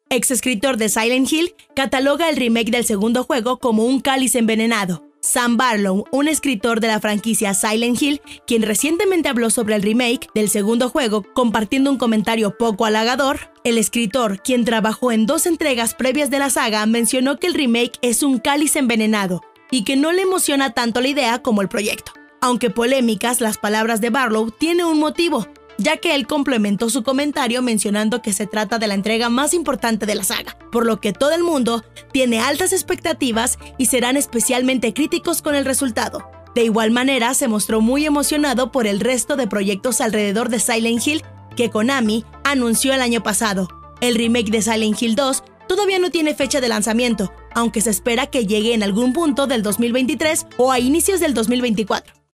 ex escritor de Silent Hill, cataloga el remake del segundo juego como un cáliz envenenado. Sam Barlow, un escritor de la franquicia Silent Hill, quien recientemente habló sobre el remake del segundo juego, compartiendo un comentario poco halagador, el escritor, quien trabajó en 2 entregas previas de la saga, mencionó que el remake es un cáliz envenenado y que no le emociona tanto la idea como el proyecto. Aunque polémicas, las palabras de Barlow tienen un motivo, ya que él complementó su comentario mencionando que se trata de la entrega más importante de la saga, por lo que todo el mundo tiene altas expectativas y serán especialmente críticos con el resultado. De igual manera, se mostró muy emocionado por el resto de proyectos alrededor de Silent Hill que Konami anunció el año pasado. El remake de Silent Hill 2 todavía no tiene fecha de lanzamiento, aunque se espera que llegue en algún punto del 2023 o a inicios del 2024.